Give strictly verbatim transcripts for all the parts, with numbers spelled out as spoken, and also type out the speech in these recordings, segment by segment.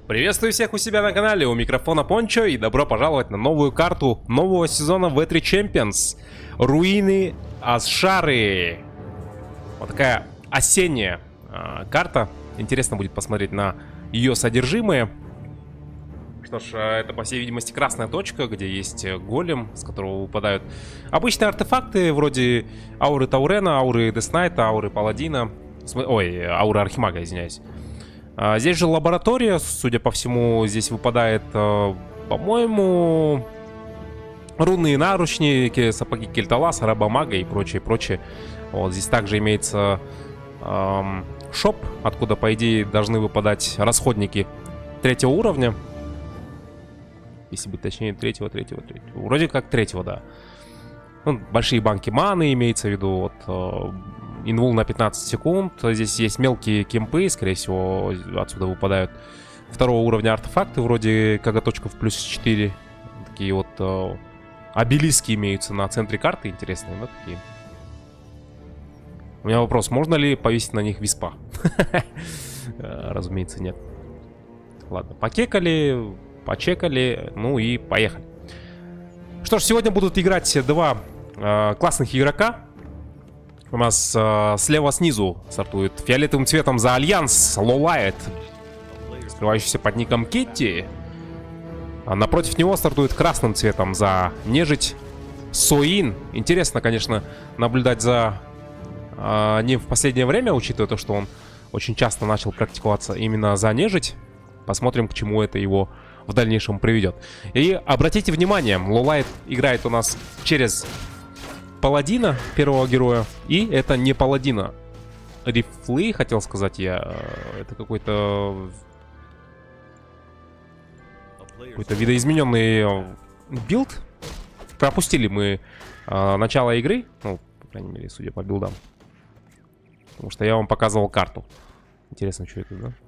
Приветствую всех у себя на канале, у микрофона Пончо, и добро пожаловать на новую карту нового сезона ви три Champions. Руины Азшары. Вот такая осенняя э, карта. Интересно будет посмотреть на ее содержимое. Что ж, это, по всей видимости, красная точка, где есть голем, с которого выпадают обычные артефакты, вроде ауры Таурена, ауры Деснайта, ауры Паладина. Ой, ауры Архимага, извиняюсь. А, здесь же лаборатория, судя по всему, здесь выпадает, а, по-моему, рунные наручники, сапоги Кельталаса, раба мага и прочее, прочее. Вот здесь также имеется эм, шоп, откуда, по идее, должны выпадать расходники третьего уровня. Если быть точнее, третьего, третьего, третьего. Вроде как третьего, да. Ну, большие банки маны имеется в виду. Вот, э, инвул на пятнадцать секунд. Здесь есть мелкие кемпы. Скорее всего, отсюда выпадают второго уровня артефакты. Вроде коготочков плюс четыре. Такие вот э, обелиски имеются на центре карты. Интересные, да, такие. У меня вопрос. Можно ли повесить на них виспа? Разумеется, нет. Ладно, покекали... Почекали, ну и поехали. Что ж, сегодня будут играть два э, классных игрока. У нас э, слева снизу стартует фиолетовым цветом за Альянс Лолайт, скрывающийся под ником Кетти. А напротив него стартует красным цветом за Нежить Соин. Интересно, конечно, наблюдать за э, ним в последнее время, учитывая то, что он очень часто начал практиковаться именно за Нежить. Посмотрим, к чему это его в дальнейшем приведет. И обратите внимание, Лолайт играет у нас через Паладина, первого героя. И это не Паладина. Рифлы, хотел сказать я. Это какой-то... Какой-то видоизмененный билд. Пропустили мы э, начало игры. Ну, по крайней мере, судя по билдам. Потому что я вам показывал карту. Интересно, что это, да?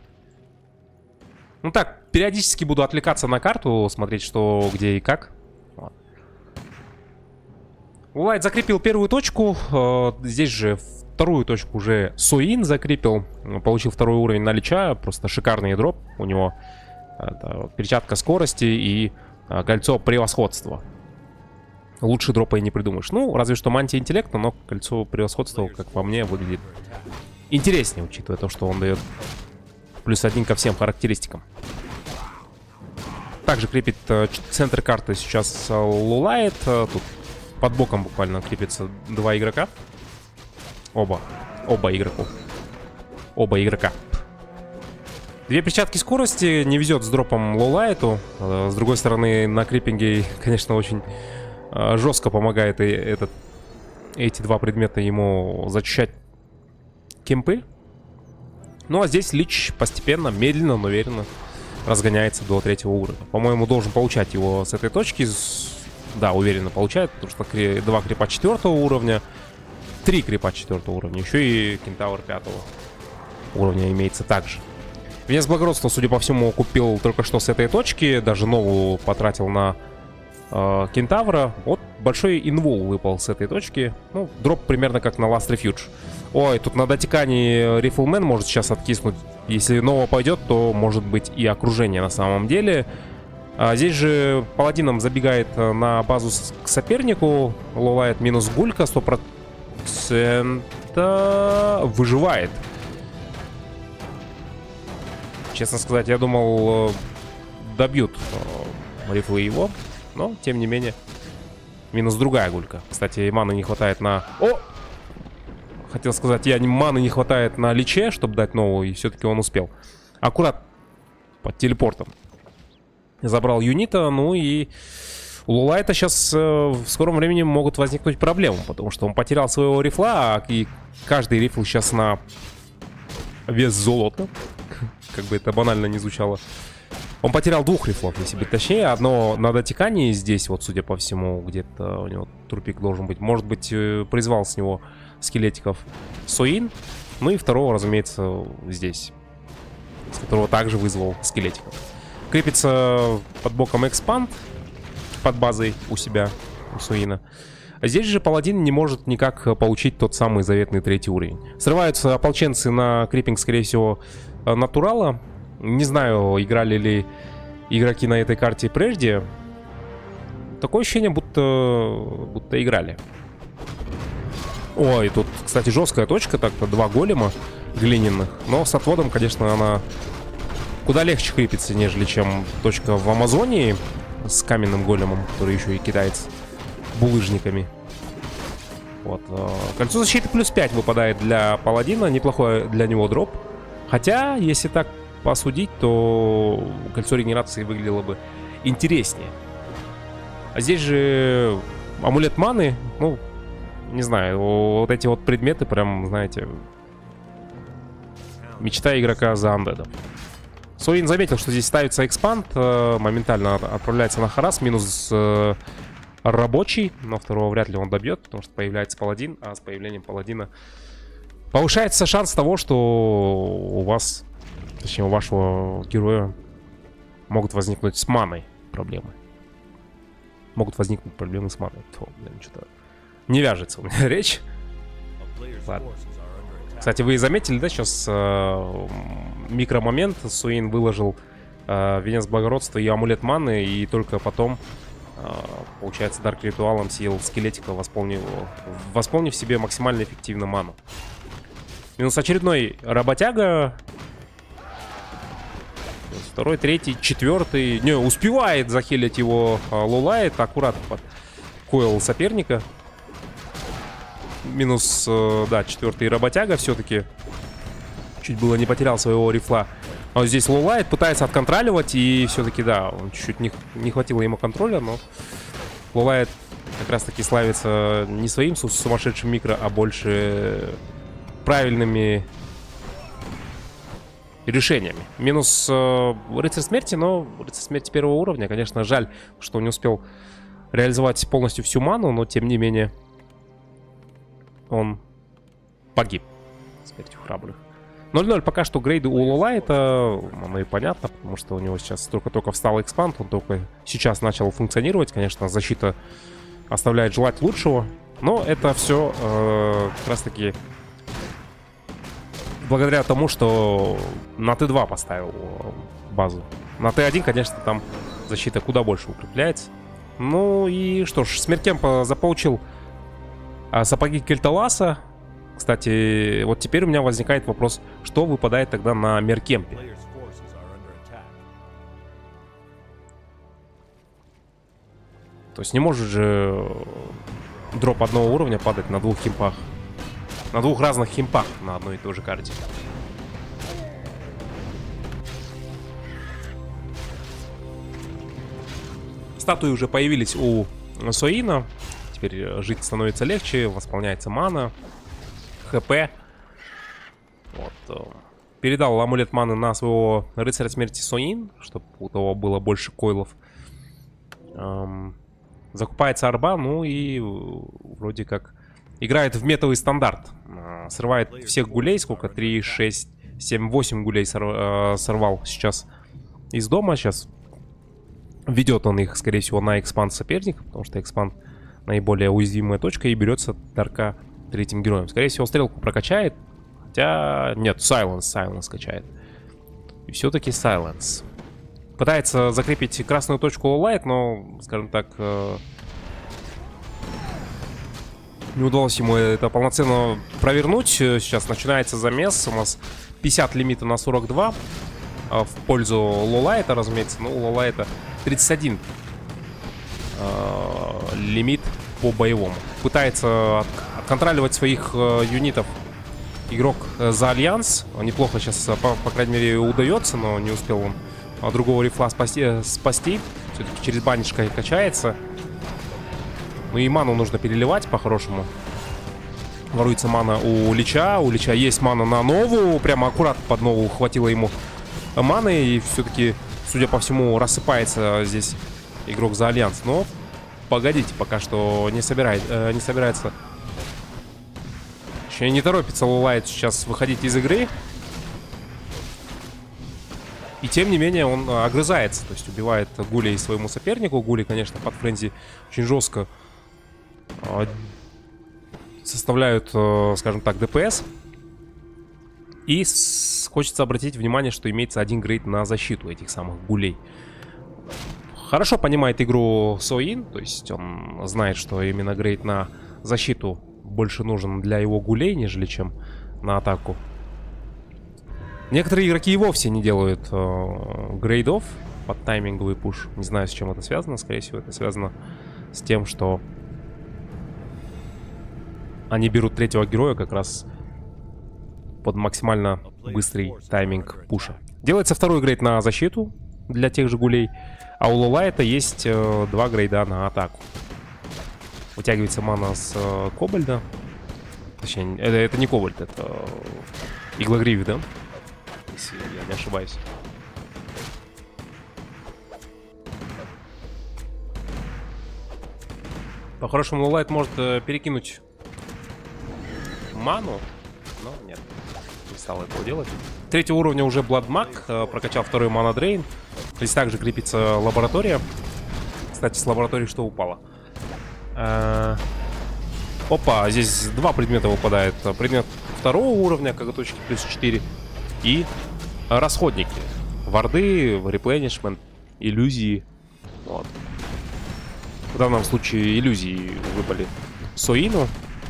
Ну так, периодически буду отвлекаться на карту, смотреть, что, где и как. Лолайт закрепил первую точку. Здесь же вторую точку уже Соин закрепил. Получил второй уровень на Лича. Просто шикарный дроп у него. Это перчатка скорости и кольцо превосходства. Лучше дропа и не придумаешь. Ну, разве что мантия интеллекта, но кольцо превосходства, как по мне, выглядит интереснее, учитывая то, что он дает плюс один ко всем характеристикам. Также крепит э, центр карты сейчас э, Лолайт. Э, тут под боком буквально крепится два игрока. Оба. Оба игроков. Оба игрока. Две перчатки скорости. Не везет с дропом Лолайту. Э, с другой стороны, на криппинге, конечно, очень э, жестко помогает и этот, эти два предмета ему зачищать кемпы. Ну а здесь Лич постепенно, медленно, но уверенно разгоняется до третьего уровня. По-моему, должен получать его с этой точки. Да, уверенно получает, потому что два крипа четвертого уровня, три крипа четвертого уровня, еще и кентавр пятого уровня имеется также. Венец благородства, судя по всему, купил только что с этой точки. Даже новую потратил на э, кентавра. Вот большой инвул выпал с этой точки. Ну, дроп примерно как на Last Refuge. Ой, тут на дотекании Рифлмен может сейчас откиснуть. Если нового пойдет, то может быть и окружение на самом деле. А здесь же паладином забегает на базу к сопернику. Лолайт минус гулька, сто процентов выживает. Честно сказать, я думал, добьют Рифлы его. Но, тем не менее, минус другая гулька. Кстати, маны не хватает на... О! Хотел сказать, я маны не хватает на Личе, чтобы дать новую, и все-таки он успел. Аккурат под телепортом забрал юнита, ну и у Лолайта сейчас э, в скором времени могут возникнуть проблемы, потому что он потерял своего рифла, и каждый рифл сейчас на вес золота, как бы это банально не звучало. Он потерял двух рифлов, если быть точнее. Одно на дотекании здесь, вот судя по всему, где-то у него трупик должен быть. Может быть, э, призвал с него скелетиков Соин. Ну и второго, разумеется, здесь, с которого также вызвал скелетиков. Крепится под боком экспанд под базой у себя, у Соина. А здесь же паладин не может никак получить тот самый заветный третий уровень. Срываются ополченцы на криппинг, скорее всего, натурала. Не знаю, играли ли игроки на этой карте прежде. Такое ощущение, будто, будто играли. Ой, тут, кстати, жесткая точка. Так-то два голема глиняных. Но с отводом, конечно, она куда легче крепится, нежели чем точка в Амазонии с каменным големом, который еще и кидается булыжниками. Вот. Кольцо защиты плюс пять выпадает для паладина. Неплохой для него дроп. Хотя, если так посудить, то кольцо регенерации выглядело бы интереснее. А здесь же амулет маны. Ну, не знаю, вот эти вот предметы прям, знаете, мечта игрока за андедом. Суин заметил, что здесь ставится экспанд. Моментально отправляется на харас. Минус э, рабочий. Но второго вряд ли он добьет, потому что появляется паладин. А с появлением паладина повышается шанс того, что у вас, точнее у вашего героя, могут возникнуть с маной проблемы. Могут возникнуть проблемы с маной. Фу, блин, что-то не вяжется у меня речь. Ладно. Кстати, вы заметили, да, сейчас э, микромомент. Суин выложил э, венец благородства и амулет маны, и только потом, э, получается, Дарк Ритуалом съел скелетика, восполнив, восполнив себе максимально эффективно ману. Минус очередной работяга. Второй, третий, четвертый. Не, успевает захилить его э, Лулайт. Аккуратно под койл соперника. Минус, э, да, четвертый работяга все-таки. Чуть было не потерял своего рифла. А вот здесь Лулайт пытается отконтроливать. И все-таки, да, он чуть-чуть не, не хватило ему контроля. Но Лулайт как раз-таки славится не своим сумасшедшим микро, а больше правильными решениями. Минус э, рыцарь смерти, но рыцарь смерти первого уровня. Конечно, жаль, что не успел реализовать полностью всю ману, но тем не менее он погиб. Смертью храбрых. ноль ноль пока что грейды у Лулайта. Оно и понятно, потому что у него сейчас только-только встал экспанд. Он только сейчас начал функционировать. Конечно, защита оставляет желать лучшего. Но это все э, как раз таки благодаря тому, что на Т два поставил базу. На Т один, конечно, там защита куда больше укрепляется. Ну и что ж, Смертемпа заполучил а, сапоги Кельталаса. Кстати, вот теперь у меня возникает вопрос, что выпадает тогда на Меркемпе. То есть не может же дроп одного уровня падать на двух химпах. На двух разных химпах на одной и той же карте. Статуи уже появились у Суина. Теперь жить становится легче, восполняется мана, ХП. Вот. Передал амулет маны на своего рыцаря смерти Суин, чтобы у того было больше койлов. Эм, закупается арба, ну и вроде как играет в метовый стандарт. Срывает всех гулей. Сколько? три, шесть, семь, восемь гулей сорвал сейчас из дома. Сейчас ведет он их, скорее всего, на экспанд соперника, потому что экспанд наиболее уязвимая точка, и берется Дарка третьим героем. Скорее всего, стрелку прокачает. Хотя... Нет, Silence, Silence качает. И все-таки Silence. Пытается закрепить красную точку Лулайт, но, скажем так... Не удалось ему это полноценно провернуть. Сейчас начинается замес. У нас пятьдесят лимита на сорок два. В пользу Лулайта, разумеется. Ну, у Лулайта тридцать один э, лимит по боевому. Пытается отконтроливать своих э, юнитов игрок э, за Альянс. Неплохо сейчас, по, по крайней мере, удается, но не успел он а, другого рифла спасти. спасти. Все-таки через баннишко качается. Ну и ману нужно переливать по-хорошему. Воруется мана у Лича. У Лича есть мана на новую. Прямо аккуратно под новую хватило ему маны. И все-таки, судя по всему, рассыпается здесь игрок за Альянс. Но погодите, пока что не, собирает, э, не собирается. Еще не торопится Лулайт сейчас выходить из игры. И тем не менее он огрызается. То есть убивает Гулей своему сопернику. Гули, конечно, под френзи очень жестко составляют, скажем так, ДПС. И Хочется обратить внимание, что имеется один грейд на защиту этих самых гулей. Хорошо понимает игру Соин, то есть он знает, что именно грейд на защиту больше нужен для его гулей, нежели чем на атаку. Некоторые игроки и вовсе не делают э, грейдов под тайминговый пуш. Не знаю, с чем это связано. Скорее всего, это связано с тем, что они берут третьего героя как раз под максимально быстрый тайминг пуша. Делается второй грейд на защиту для тех же гулей. А у Лулайта есть э, два грейда на атаку. Вытягивается мана с э, Кобальда. Точнее, это, это не Кобальд, это э, Иглогривик, да? Если я не ошибаюсь. По-хорошему, Лулайт может э, перекинуть ману, но нет, не стал этого делать. Третьего уровня уже Бладмаг, э, прокачал второй мана дрейн. Здесь также крепится лаборатория. Кстати, с лаборатории что упало? Э -э Опа, здесь два предмета выпадает. Предмет второго уровня, коготочки плюс четыре. И расходники. Варды, репленишмент, иллюзии. Вот. В данном случае иллюзии выпали Соину.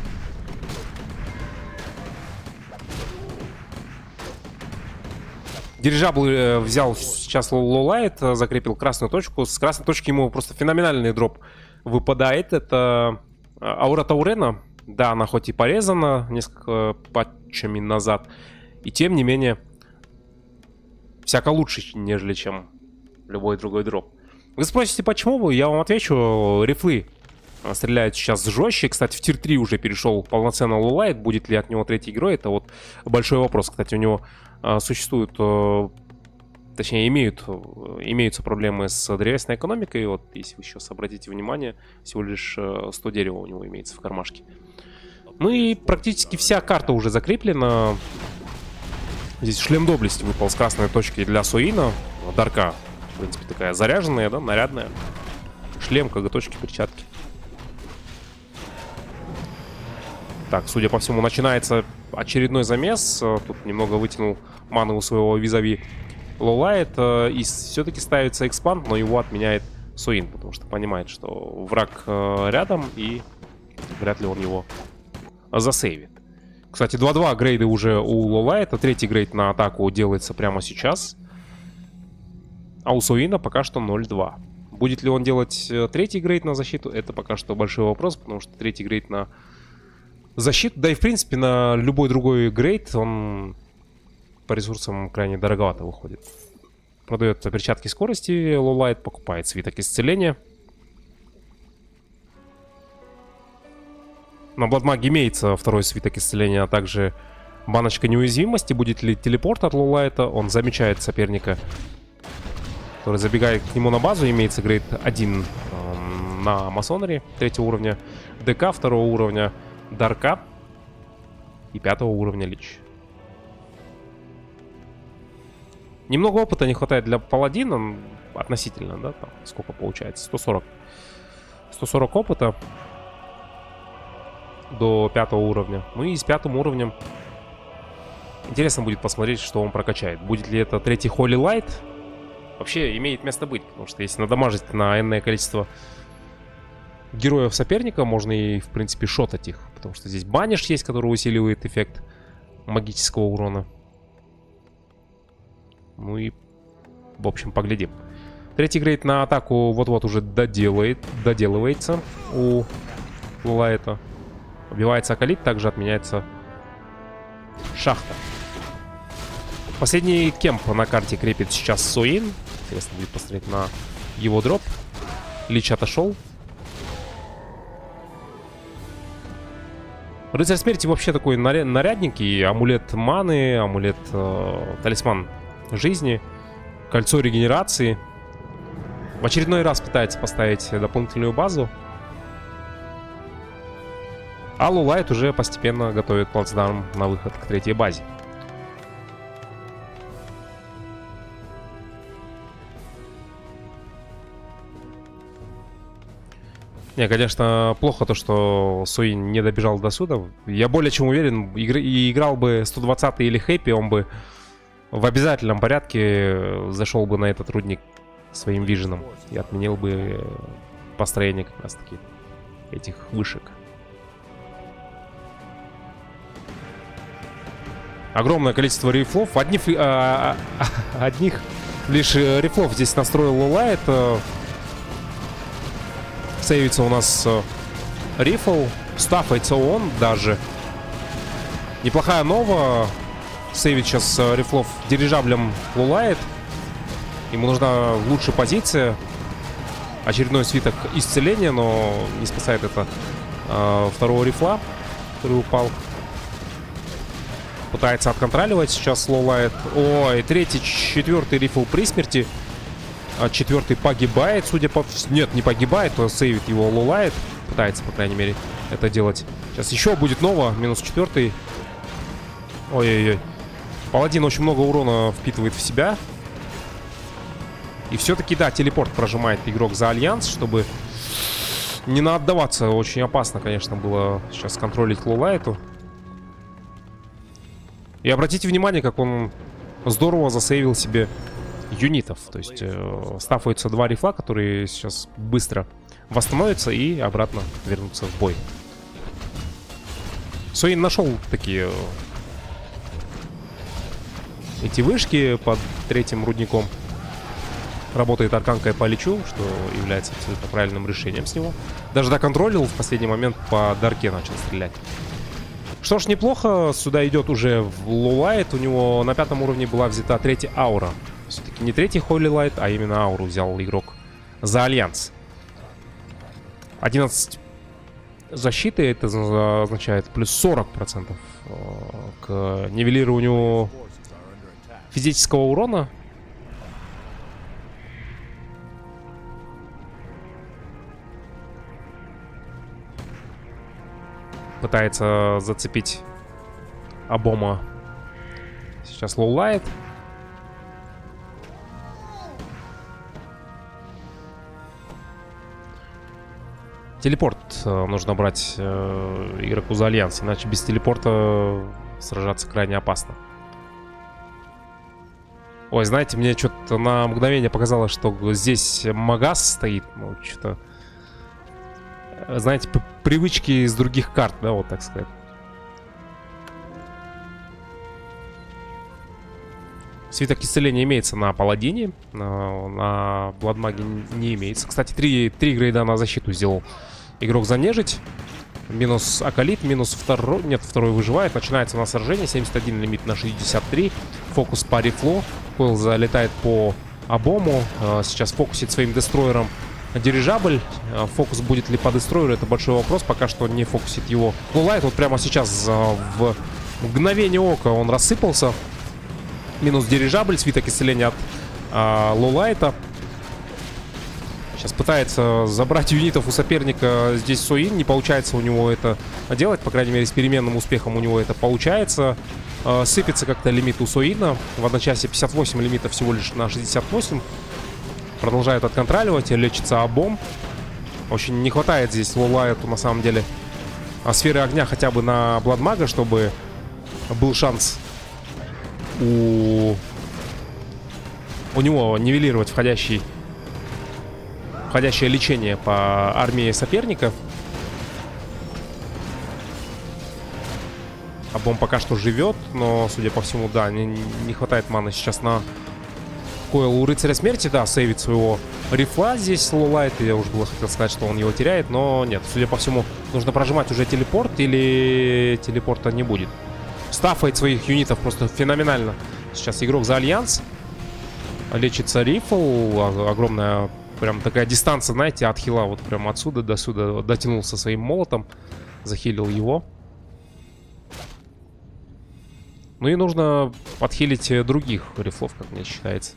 Дирижабль взял сейчас Лулайт, закрепил красную точку. С красной точки ему просто феноменальный дроп выпадает. Это аура Таурена. Да, она хоть и порезана несколько патчами назад. И тем не менее, всяко лучше, нежели чем любой другой дроп. Вы спросите, почему? Я вам отвечу. Рифлы стреляют сейчас жестче. Кстати, в тир три уже перешел полноценно Лулайт. Будет ли от него третий герой? Это вот большой вопрос. Кстати, у него а, существуют, а, точнее, имеют, имеются проблемы с древесной экономикой. Вот, если вы сейчас обратите внимание, всего лишь сто дерева у него имеется в кармашке. Ну и практически вся карта уже закреплена. Здесь шлем доблести выпал с красной точки для Соина. Дарка, в принципе, такая заряженная, да, нарядная. Шлем, коготочки, перчатки. Так, судя по всему, начинается очередной замес. Тут немного вытянул ману у своего визави Лулайт. И все-таки ставится экспанд, но его отменяет Соин, потому что понимает, что враг рядом, и вряд ли он его засейвит. Кстати, два-два грейды уже у Лулайта. Третий грейд на атаку делается прямо сейчас. А у Соина пока что ноль-два. Будет ли он делать третий грейд на защиту? Это пока что большой вопрос, потому что третий грейд на защиту, да и в принципе на любой другой грейд, он по ресурсам крайне дороговато выходит. Продает перчатки скорости Лулайт, покупает свиток исцеления. На Бладмаге имеется второй свиток исцеления, а также баночка неуязвимости. Будет ли телепорт от Лулайта? Он замечает соперника, который забегает к нему на базу. Имеется грейд один э, на масонере третьего уровня, ДК второго уровня, Дарка и пятого уровня Лич. Немного опыта не хватает для паладина относительно, да, там сколько получается? сто сорок. сто сорок опыта до пятого уровня. Ну и с пятым уровнем интересно будет посмотреть, что он прокачает. Будет ли это третий Holy Light? Вообще имеет место быть, потому что если надамажить на энное количество героев соперника, можно и, в принципе, шотать их. Потому что здесь баниш есть, который усиливает эффект магического урона. Ну и, в общем, поглядим. Третий грейд на атаку вот-вот уже доделает, доделывается у Лулайта. Убивается Акалит, также отменяется шахта. Последний кемп на карте крепит сейчас Соин. Интересно будет посмотреть на его дроп. Лич отошел. Рыцарь смерти вообще такой нарядненький. Амулет маны, амулет э, талисман жизни, кольцо регенерации. В очередной раз пытается поставить дополнительную базу. А Лулайт уже постепенно готовит плацдарм на выход к третьей базе. Не, конечно, плохо то, что Соин не добежал до сюда. Я более чем уверен, игр... и играл бы сто двадцатый или Хэппи, он бы в обязательном порядке зашел бы на этот рудник своим виженом и отменил бы построение как раз таки этих вышек. Огромное количество рифлов. Одних, а, а, одних лишь рифлов здесь настроил Лулайт. Сейвится у нас рифл. Стафается он даже. Неплохая нова. Сейвит сейчас рифлов дирижаблем Лулайт. Ему нужна лучшая позиция. Очередной свиток исцеления, но не спасает это э, второго рифла, который упал. Пытается отконтроливать сейчас Лулайт. Ой, третий, четвертый рифл при смерти. А четвертый погибает, судя по... Нет, не погибает, то сейвит его Лулайт. Пытается, по крайней мере, это делать. Сейчас еще будет нова, минус четвертый. Ой-ой-ой. Паладин очень много урона впитывает в себя. И все-таки, да, телепорт прожимает игрок за Альянс, чтобы не наотдаваться. Очень опасно, конечно, было сейчас контролить Лулайту. И обратите внимание, как он здорово засейвил себе юнитов. То есть э, стафаются два рифла, которые сейчас быстро восстановятся и обратно вернутся в бой. Суин нашел такие эти вышки под третьим рудником. Работает арканкой по личу, что является абсолютно правильным решением с него. Даже доконтролил, в последний момент по дарке начал стрелять. Что ж, неплохо. Сюда идет уже в Лулайт. У него на пятом уровне была взята третья аура. Все-таки не третий Holy Light, а именно ауру взял игрок за Альянс. одиннадцать защиты. Это означает плюс сорок процентов к нивелированию физического урона. Пытается зацепить Абома. Сейчас Лулайт. Телепорт нужно брать э, игроку за Альянс, иначе без телепорта сражаться крайне опасно. Ой, знаете, мне что-то на мгновение показалось, что здесь Магас стоит. Ну, что-то... Знаете, привычки из других карт, да, вот так сказать. Свиток исцеления имеется на Паладине, на, на Бладмаге не имеется. Кстати, три, три грейда на защиту сделал игрок за нежить. Минус Акалит, минус второй. Нет, второй выживает. Начинается у нас сражение. семьдесят один лимит на шестьдесят три. Фокус по рифлу. Койл залетает по Абому. Сейчас фокусит своим дестройером дирижабль. Фокус будет ли по дестройеру, это большой вопрос. Пока что не фокусит его Лулайт. Вот прямо сейчас в мгновение ока он рассыпался. Минус дирижабль. Свиток исцеления от а, Лулайта. Сейчас пытается забрать юнитов у соперника. Здесь Суин. Не получается у него это делать. По крайней мере, с переменным успехом у него это получается. А, сыпется как-то лимит у Суина. В одночасье пятьдесят восемь лимитов всего лишь на шестьдесят восемь. Продолжает отконтроливать. Лечится Абом. Очень не хватает здесь Лулайту на самом деле а сферы огня хотя бы на Бладмага, чтобы был шанс у, у него нивелировать входящий входящее лечение по армии соперника. Абом пока что живет, но, судя по всему, да, не, не хватает маны сейчас на Койл у Рыцаря Смерти. Да, сейвит своего рифла здесь Лулайт. Я уже было хотел сказать, что он его теряет, но нет. Судя по всему, нужно прожимать уже телепорт, или телепорта не будет. Стафает своих юнитов просто феноменально. Сейчас игрок за Альянс. Лечится рифл. Огромная прям такая дистанция, знаете, от хила. Вот прям отсюда до сюда дотянулся своим молотом. Захилил его. Ну и нужно подхилить других рифлов, как мне считается.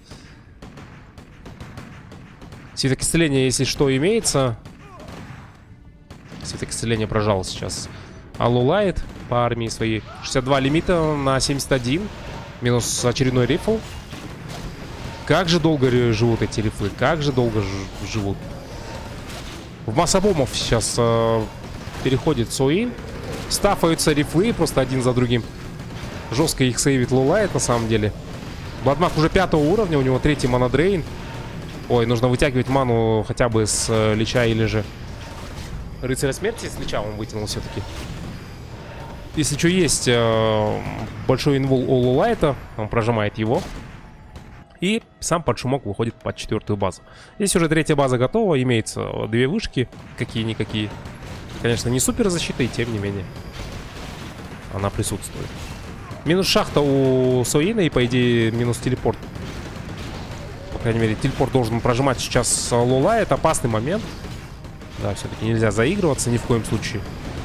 Свиток исцеления, если что, имеется. Свиток исцеления прожал сейчас Лулайт по армии своей. шестьдесят два лимита на семьдесят один. Минус очередной рифл. Как же долго живут эти рифлы? Как же долго живут? В массобомов сейчас э, переходит Суин. Стафаются рифлы просто один за другим. Жестко их сейвит Лулайт на самом деле. Бладмах уже пятого уровня, у него третий монодрейн. Ой, нужно вытягивать ману хотя бы с э, Лича или же Рыцаря Смерти. С Лича он вытянул все-таки. Если что есть э, большой инвол у Лулайта, он прожимает его. И сам под шумок выходит под четвертую базу. Здесь уже третья база готова, имеется две вышки, какие-никакие. Конечно, не супер защита, и тем не менее она присутствует. Минус шахта у Соина и, по идее, минус телепорт. По крайней мере, телепорт должен прожимать сейчас Лула. Это опасный момент. Да, все-таки нельзя заигрываться ни в коем случае.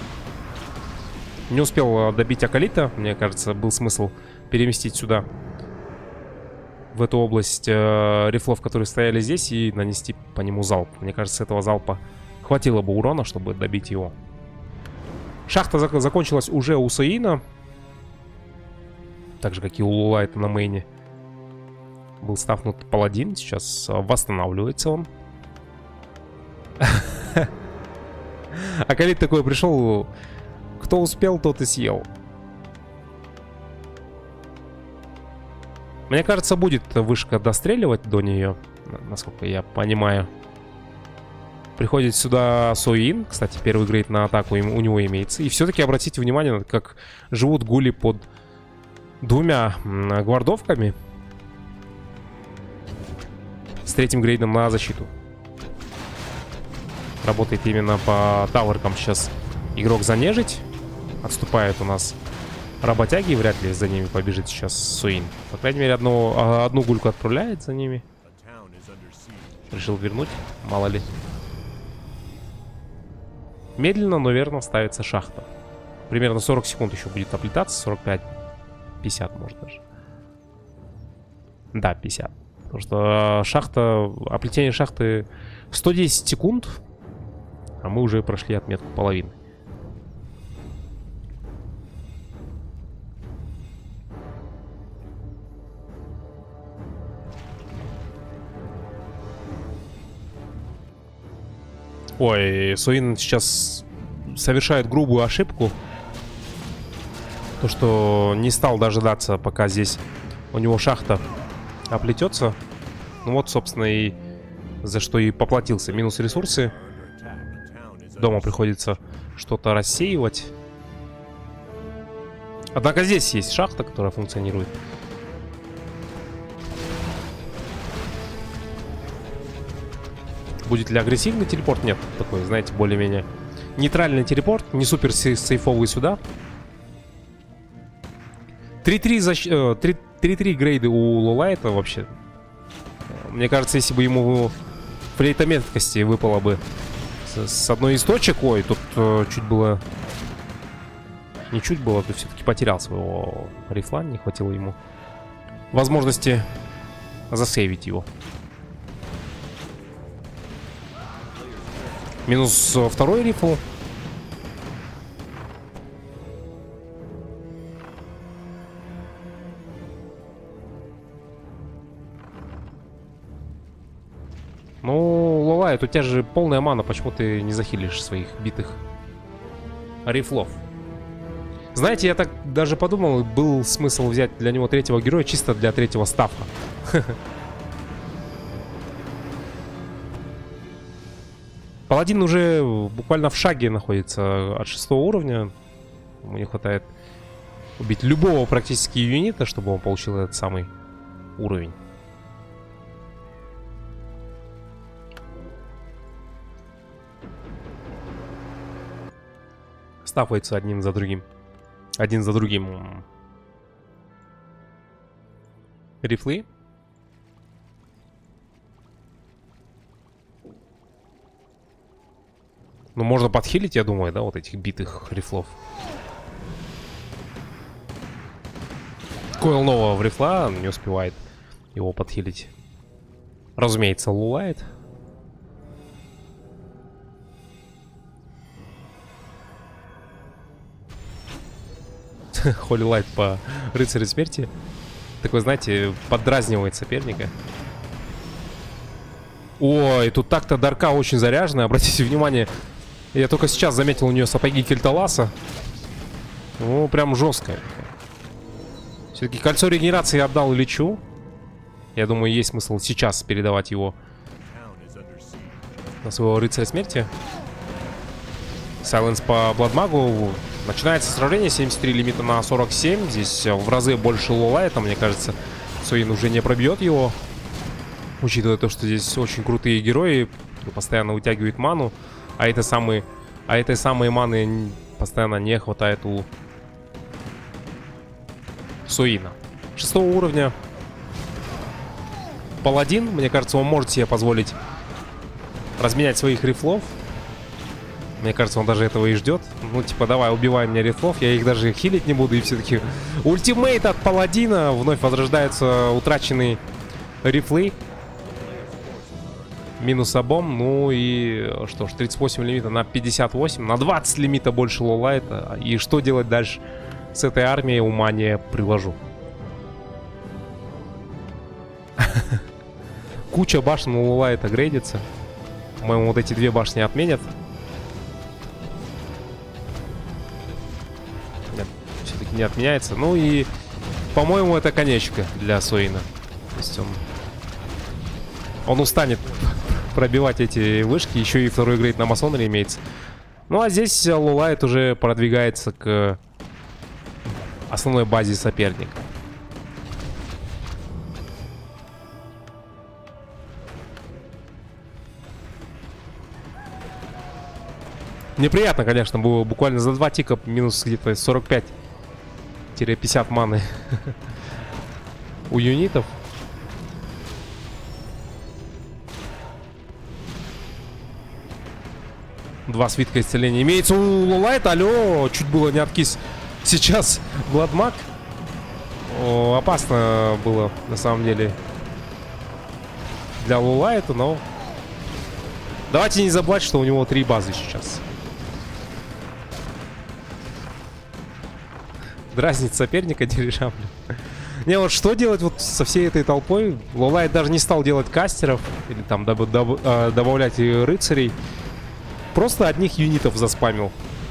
Не успел добить Акалита. Мне кажется, был смысл переместить сюда, в эту область, э, рифлов, которые стояли здесь, и нанести по нему залп. Мне кажется, этого залпа хватило бы урона, чтобы добить его. Шахта зак закончилась уже у Соина. Так же, как и у Лулайта на мейне. Был стафнут паладин. Сейчас восстанавливается он. Акалит такой пришел. Кто успел, тот и съел. Мне кажется, будет вышка достреливать до нее, насколько я понимаю. Приходит сюда Соин. Кстати, первый грейд на атаку у него имеется. И все-таки обратите внимание, как живут гули под двумя гвардовками. С третьим грейдом на защиту. Работает именно по таверкам сейчас игрок занежить. Отступает у нас работяги, вряд ли за ними побежит сейчас Суин. По крайней мере, одну, одну гульку отправляет за ними. Решил вернуть, мало ли. Медленно, но верно ставится шахта. Примерно сорок секунд еще будет оплетаться. сорок пять, пятьдесят может даже. Да, пятьдесят. Потому что шахта, оплетение шахты сто десять секунд. А мы уже прошли отметку половины. Ой, Суин сейчас совершает грубую ошибку. То, что не стал дожидаться, пока здесь у него шахта оплетется. Ну вот, собственно, и за что и поплатился. Минус ресурсы. Дома приходится что-то рассеивать. Однако здесь есть шахта, которая функционирует. Будет ли агрессивный телепорт? Нет, такой, знаете, более-менее нейтральный телепорт. Не супер сейфовый сюда. три-три защ... три-три грейды у Лулайта вообще. Мне кажется, если бы ему флейта меткости выпала бы с, с одной из точек. Ой, тут э, чуть было... Не чуть было, то все-таки потерял своего рифла. Не хватило ему возможности засейвить его. Минус второй рифл. Ну, Лулайт, у тебя же полная мана. Почему ты не захилишь своих битых рифлов? Знаете, я так даже подумал, был смысл взять для него третьего героя чисто для третьего стафа. Паладин уже буквально в шаге находится от шестого уровня. Ему не хватает убить любого практически юнита, чтобы он получил этот самый уровень. Стафается одним за другим. Один за другим. Рифлы. Ну, можно подхилить, я думаю, да, вот этих битых рифлов. Койл нового в рифла, не успевает его подхилить. Разумеется, Лулайт. Холли Лайт по рыцарю смерти. Такой, знаете, поддразнивает соперника. Ой, тут так-то Дарка очень заряженная. Обратите внимание, я только сейчас заметил у нее сапоги Кельталаса. Ну, прям жесткая. Все-таки кольцо регенерации отдал Личу. Я думаю, есть смысл сейчас передавать его на своего рыцаря смерти. Сайленс по Бладмагу. Начинается сражение. семьдесят три лимита на сорок семь. Здесь в разы больше лолайта. Мне кажется, Суин уже не пробьет его. Учитывая то, что здесь очень крутые герои. Постоянно вытягивают ману. А это самые, а этой самой маны постоянно не хватает у Суина. Шестого уровня. Паладин. Мне кажется, он может себе позволить разменять своих рифлов. Мне кажется, он даже этого и ждет. Ну, типа, давай, убивай меня рифлов. Я их даже хилить не буду. И все-таки ультимейт от паладина. Вновь возрождаются утраченные рифлы. Минус обом. Ну и что ж, тридцать восемь лимита на пятьдесят восемь. На двадцать лимита больше лолайта. И что делать дальше с этой армией, ума не приложу. Куча башен у лолайта грейдится. По-моему, вот эти две башни отменят. Нет, все-таки не отменяется. Ну и, по-моему, это конечка для Суина. То есть он... Он устанет пробивать эти вышки. Еще и второй грейд на масонере имеется. Ну а здесь лолайт уже продвигается к основной базе соперника. Неприятно, конечно, было буквально за два тика минус где-то сорок пять пятьдесят маны у юнитов. Два свитка исцеления имеется у лолайта. Алло, чуть было не откис. Сейчас Бладмаг. О, опасно было на самом деле для лолайта, но давайте не забывать, что у него три базы сейчас. Дразнить соперника дирижаблем. Не, вот что делать вот со всей этой толпой? Лолайт даже не стал делать кастеров или там доб доб э, добавлять рыцарей. Просто одних юнитов заспамил.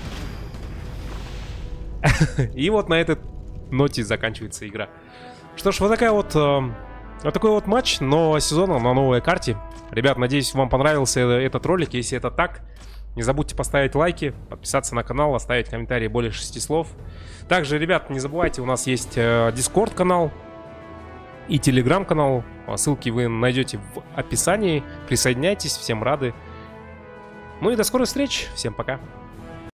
И вот на этой ноте заканчивается игра. Что ж, вот такая вот э, вот такой вот матч нового сезона на новой карте. Ребят, надеюсь, вам понравился этот ролик. Если это так, не забудьте поставить лайки, подписаться на канал, оставить комментарии более шести слов. Также, ребят, не забывайте, у нас есть э, Discord канал и Telegram канал. Ссылки вы найдете в описании. Присоединяйтесь, всем рады. Ну и до скорых встреч. Всем пока.